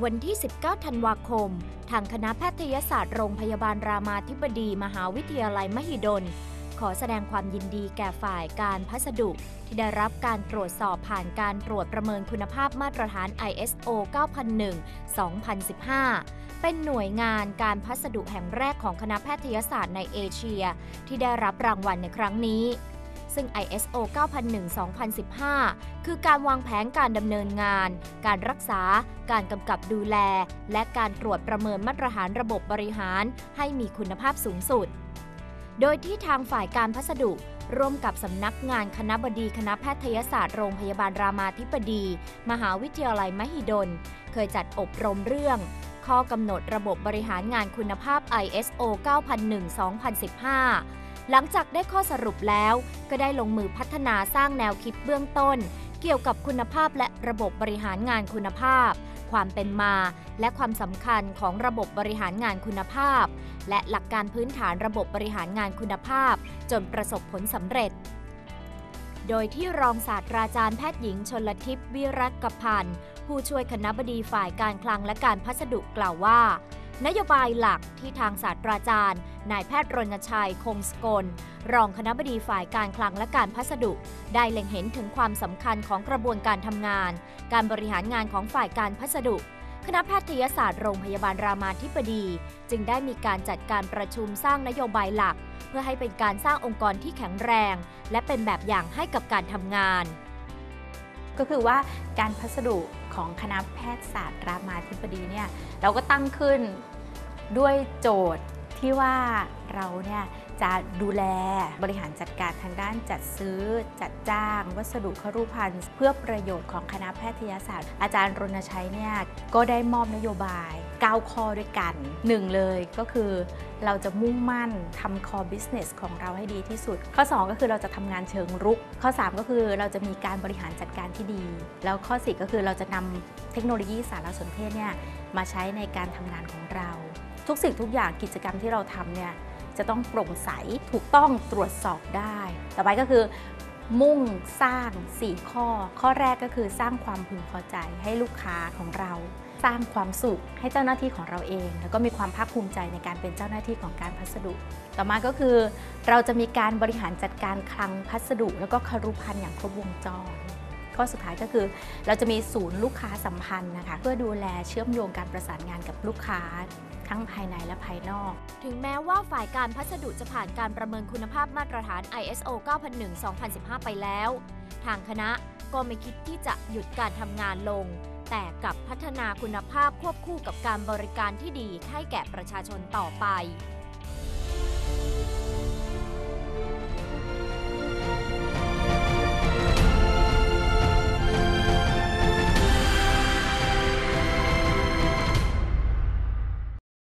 วันที่ 19 ธันวาคม ทางคณะแพทยศาสตร์โรงพยาบาลรามาธิบดีมหาวิทยาลัยมหิดลขอแสดงความยินดีแก่ฝ่ายการพัสดุที่ได้รับการตรวจสอบผ่านการตรวจประเมินคุณภาพมาตรฐาน ISO 9001:2015 เป็นหน่วยงานการพัสดุแห่งแรกของคณะแพทยศาสตร์ในเอเชียที่ได้รับรางวัลในครั้งนี้ซึ่ง ISO 9001:2015 คือการวางแผนการดำเนินงานการรักษาการกำกับดูแลและการตรวจประเมินมาตรฐานระบบบริหารให้มีคุณภาพสูงสุดโดยที่ทางฝ่ายการพัสดุร่วมกับสำนักงานคณบดีคณะแพทยศาสตร์โรงพยาบาลรามาธิบดีมหาวิทยาลัยมหิดลเคยจัดอบรมเรื่องข้อกำหนดระบบบริหารงานคุณภาพ ISO 9001:2015 หลังจากได้ข้อสรุปแล้วก็ได้ลงมือพัฒนาสร้างแนวคิดเบื้องต้นเกี่ยวกับคุณภาพและระบบบริหารงานคุณภาพความเป็นมาและความสำคัญของระบบบริหารงานคุณภาพและหลักการพื้นฐานระบบบริหารงานคุณภาพจนประสบผลสำเร็จโดยที่รองศาสตราจารย์แพทย์หญิงชลทิพย์วิรัตพันธ์ผู้ช่วยคณบดีฝ่ายการคลังและการพัสดุกล่าวว่านโยบายหลักที่ทางศาสตราจารย์นายแพทย์รณชัยคงสกลรองคณบดีฝ่ายการคลังและการพัสดุได้เล็งเห็นถึงความสำคัญของกระบวนการทำงานการบริหารงานของฝ่ายการพัสดุคณะแพทยศาสตร์โรงพยาบาลรามาธิบดีจึงได้มีการจัดการประชุมสร้างนโยบายหลักเพื่อให้เป็นการสร้างองค์กรที่แข็งแรงและเป็นแบบอย่างให้กับการทำงานก็คือว่าการพัสดุของคณะแพทยศาสตร์รามาธิบดีเนี่ยเราก็ตั้งขึ้นด้วยโจทย์ที่ว่าเราเนี่ยจะดูแลบริหารจัดการทางด้านจัดซื้อจัดจ้างวัสดุครุภัณฑ์เพื่อประโยชน์ของคณะแพทยศาสตร์อาจารย์รณชัยเนี่ยก็ได้มอบนโยบาย9ข้อด้วยกัน1เลยก็คือเราจะมุ่งมั่นทำ core business ของเราให้ดีที่สุดข้อ2ก็คือเราจะทำงานเชิงรุกข้อ3ก็คือเราจะมีการบริหารจัดการที่ดีแล้วข้อ4ก็คือเราจะนำเทคโนโลยีสารสนเทศเนี่ยมาใช้ในการทำงานของเราทุกสิ่งทุกอย่างกิจกรรมที่เราทำเนี่ยจะต้องโปร่งใสถูกต้องตรวจสอบได้ต่อไปก็คือมุ่งสร้าง4ข้อแรกก็คือสร้างความพึงพอใจให้ลูกค้าของเราสร้างความสุขให้เจ้าหน้าที่ของเราเองแล้วก็มีความภาคภูมิใจในการเป็นเจ้าหน้าที่ของการพัสดุต่อมาก็คือเราจะมีการบริหารจัดการคลังพัสดุแล้วก็ครุภัณฑ์อย่างครบวงจรข้อสุดท้ายก็คือเราจะมีศูนย์ลูกค้าสัมพันธ์นะคะเพื่อดูแลเชื่อมโยงการประสานงานกับลูกค้าทั้งภายในและภายนอกถึงแม้ว่าฝ่ายการพัสดุจะผ่านการประเมินคุณภาพมาตรฐาน ISO 9001:2015 ไปแล้วทางคณะก็ไม่คิดที่จะหยุดการทำงานลงแต่กลับพัฒนาคุณภาพควบคู่กับการบริการที่ดีให้แก่ประชาชนต่อไป